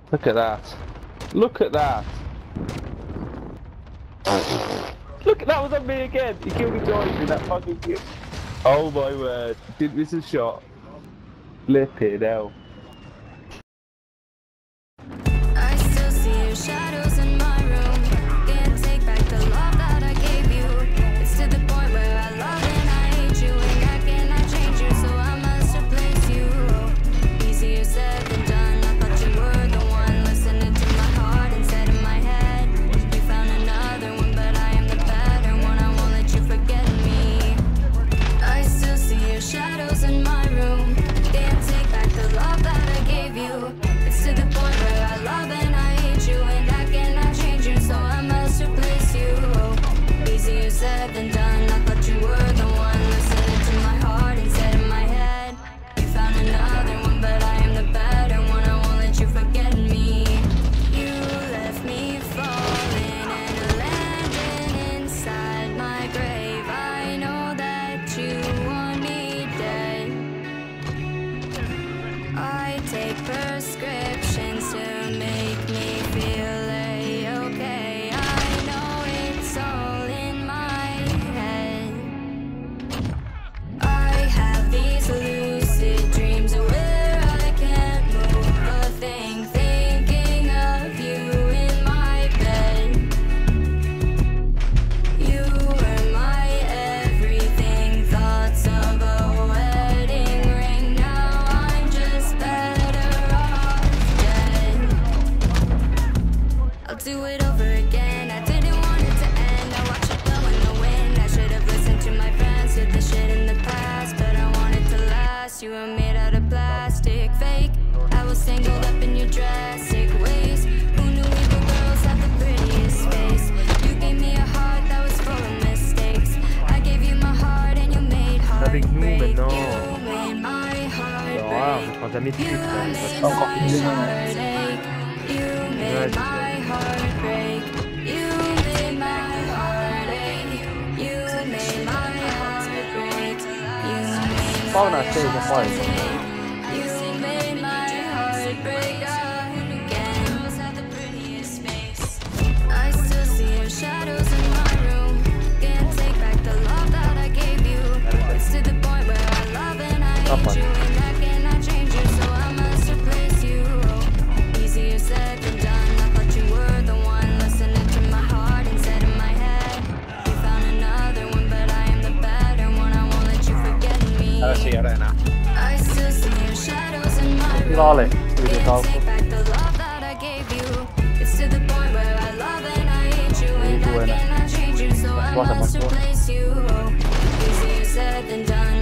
Look at that. Look at that. Look, that was on me again. He killed me twice in that fucking kill. Oh my word. Didn't miss a shot. Flipping hell. I still see your shadows in my room. Can't take back the love that I gave you. It's to the point where I love and I hate you, and I cannot change you, so I must replace you. Easier said than done. I thought you were the one, listening to my heart instead of my head. You found another one, but I am the better one. I won't let you forget me. I still see your shadows in my room. Can't take back the love that I gave you. It's to the point where I love and I hate you, and I cannot change you, so I must replace you. Easier said than done. I thought you were the one, listening to my heart instead of my head. You found another one, but I am the better one. I won't let you forget me. You left me falling and landing inside my grave. I know that you want me dead. I take prescriptions to make me feel okay. I know it's all in my head. I have these lucid dreams where I can't move a thing, thinking of you in my bed. You were my everything, thoughts of a wedding ring. Now I'm just better off dead. I'll do it over again. I didn't want it to end. I watch it blow in the wind. I should have listened to my friends, did the shit in the past, but I want it to last. You were made out of plastic, fake. I was tangled up in your drastic ways. Who knew evil girls had the prettiest face? You gave me a heart that was full of mistakes. I gave you my heart and you made Avec nous heartbreak. maintenant. You made my heart Alors là, on break. fera jamais de You suite. made Hein. my heartache. You made my heart break. You made my heart ache. You made my heart break. You made Qual my nasceu, já heart pode? ache. You made my heart break again. I still see your shadows in my room. Can't take back the love that I gave you. It's to the point where I love and I hate you, and I cannot change you, so I must replace you. Easier said than done. I thought you were the one, listening to my heart instead of my head. You found another one, but I am the better one. I won't let you forget me. Ahora sí, ahora nada. I still see your shadows in my room. Vale, Can't take back the love that I gave you. It's to the point where I love and I hate you, and I buena. cannot change you, so I Pasa, must pasa. replace you. Easier said than done.